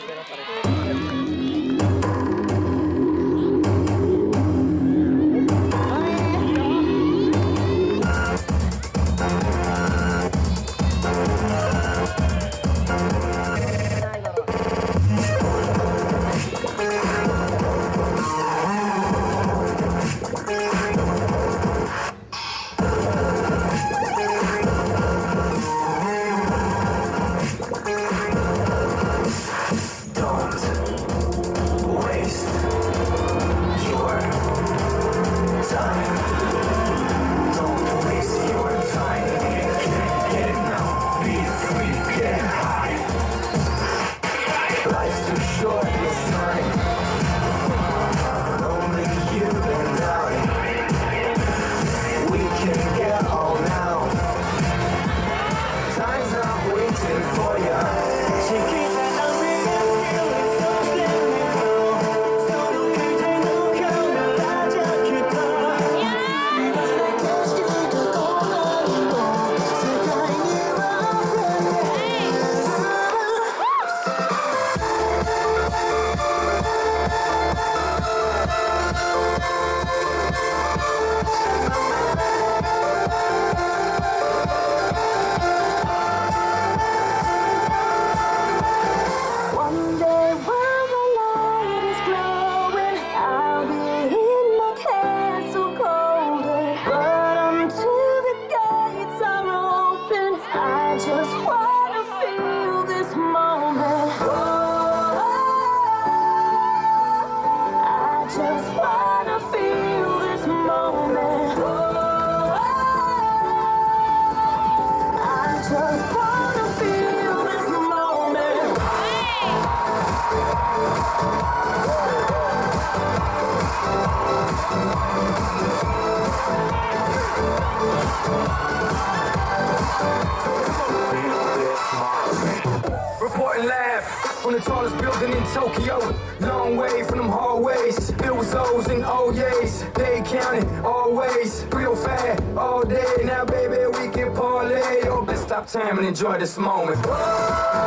Reporting live from the tallest building in Tokyo. Long way from them hallways. Filled with O's and O's. They counting always. Real fast all day. Now, baby, we can parlay. Oh, let's stop time and enjoy this moment.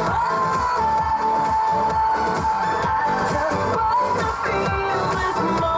I just wanna feel this moment.